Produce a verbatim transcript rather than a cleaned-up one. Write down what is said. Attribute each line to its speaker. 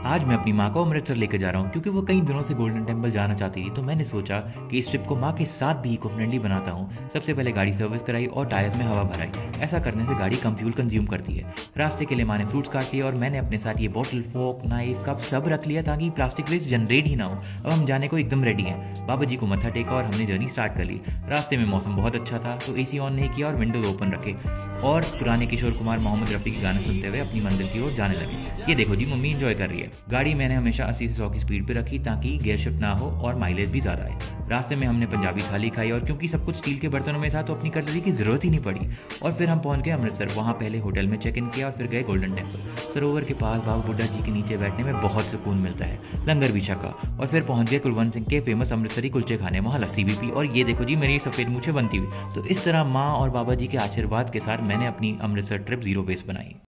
Speaker 1: आज मैं अपनी माँ को अमृतसर लेकर जा रहा हूँ क्योंकि वो कई दिनों से गोल्डन टेम्पल जाना चाहती थी। तो मैंने सोचा कि इस ट्रिप को माँ के साथ भी इको फ्रेंडली बनाता हूँ। सबसे पहले गाड़ी सर्विस कराई और टायर में हवा भराई। ऐसा करने से गाड़ी कम फ्यूल कंज्यूम करती है। रास्ते के लिए माँ ने फ्रूट्स काट लिए और मैंने अपने साथ ये बॉटल, फोक, नाइफ, कप सब रख लिया ताकि प्लास्टिक वेस्ट जनरेट ही ना हो। अब हम जाने को एकदम रेडी हैं। बाबा जी को मत्था टेका और हमने जर्नी स्टार्ट कर ली। रास्ते में मौसम बहुत अच्छा था तो एसी ऑन नहीं किया और विंडोज ओपन रखे और पुराने किशोर कुमार, मोहम्मद रफ़ी के गाने सुनते हुए अपनी मंजिल की ओर जाने लगे। ये देखो जी, मम्मी इंजॉय कर रही है। गाड़ी मैंने हमेशा अस्सी से सौ की स्पीड पे रखी ताकि गियर शिफ्ट ना हो और माइलेज भी ज़्यादा आए। रास्ते में हमने पंजाबी थाली खाई और क्योंकि सब कुछ स्टील के बर्तनों में था तो अपनी कटलरी की ज़रूरत ही नहीं पड़ी। और फिर हम पहुंच गए अमृतसर। वहाँ पहले होटल में चेक इन किया और फिर गए गोल्डन टेम्पल। सरोवर के पास बाबा बुड्ढा जी के नीचे बैठने में बहुत सुकून मिलता है। लंगर भी छका और फिर पहुंच गए कुलवंत सिंह के फेमस अमृतसरी कुलचे खाने। वहाँ लस्सी भी पी और ये देखो जी, मेरी सफ़ेद मूछें बनती हुई। तो इस तरह माँ और बाबा जी के आशीर्वाद के साथ मैंने अपनी अमृतसर ट्रिप जीरो वेस्ट बनाई।